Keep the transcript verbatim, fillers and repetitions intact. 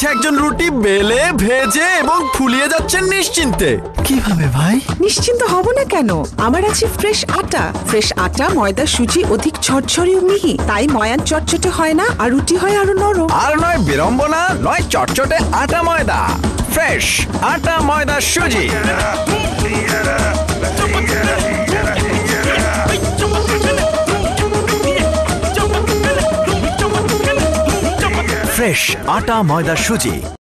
একজন রুটি বেলে ভেজে এবং ফুলিয়ে যাচ্ছেন নিশ্চিন্তে। কিভাবে ভাই? নিশ্চিন্ত হব না কেন, আমার আছে ফ্রেশ আটা। ফ্রেশ আটা, ময়দা, সুজি অধিক ঝরঝরে ও মিহি, তাই ময়ান চটচটে হয় না আর রুটি হয় আরো নরম। আর নয় বিড়ম্বনা, নয় চটচটে আটা ময়দা। ফ্রেশ আটা ময়দা সুজি। ফ্রেশ আটা ময়দা সুজি।